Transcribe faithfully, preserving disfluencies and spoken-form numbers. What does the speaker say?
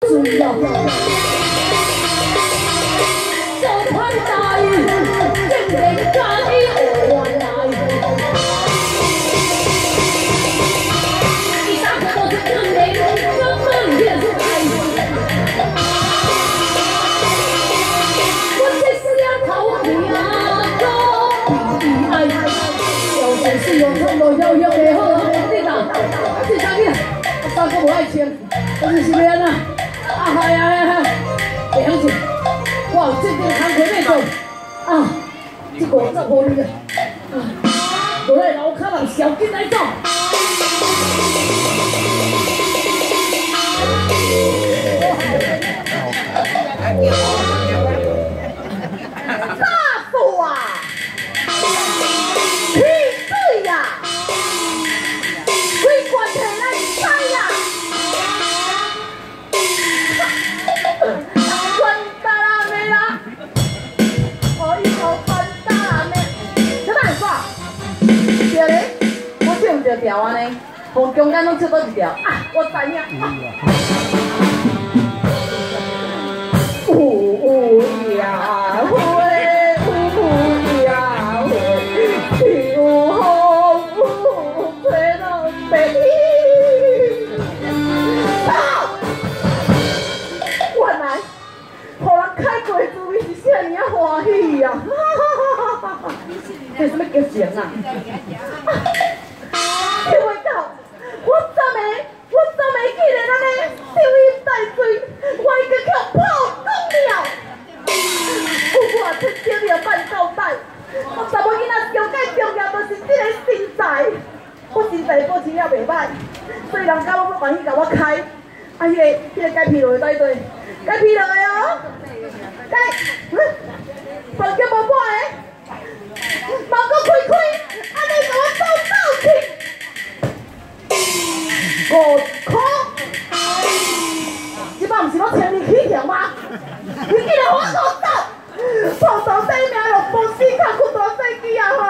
水啊！就款大意，竟然假意学原来。伊三个都是真的，根本也是爱。我这是头皮啊，都爱。有本事有冲动，有用的好啊！你讲，你讲你，三个无爱穿，我就是要安啊！啊嗨呀呀！袂晓做，我有这个工课要做，啊，这五十五日啊，啊，落来楼骹人小紧来走。大夫啊，汽水呀，几罐摕来采呀。对咧，我唱着条安尼，从中间拢唱倒一条啊！我知影。有呀会，有呀会，有风雨吹到白天。啊！原来，互人开过滋味是啥尔啊欢喜呀！这什么激情啊！听袂到，我昨暝，我昨暝竟然安尼抽烟带水，我已经靠泡公了。有我出手了办交代，我查某囡仔上界重要就是这个身材，我身材保持了袂歹，所以人家我愿意甲我开。啊，迄、那个、迄、那个该疲劳的在对，该疲劳的哦，该，嗯，房间无半个。毛阁开开，安尼甲我走走去，五箍。即摆毋是我请你起条吗？你竟然我走走，碰到底命落无死卡，困大细机啊吼！